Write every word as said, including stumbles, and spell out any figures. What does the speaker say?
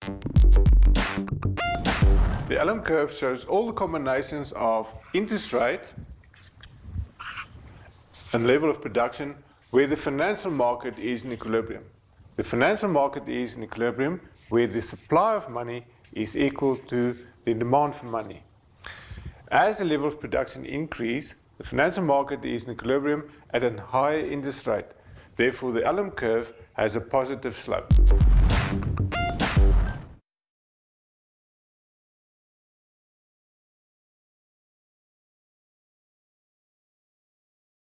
The L M curve shows all the combinations of interest rate and level of production where the financial market is in equilibrium. The financial market is in equilibrium where the supply of money is equal to the demand for money. As the level of production increases, the financial market is in equilibrium at a higher interest rate. Therefore, the L M curve has a positive slope.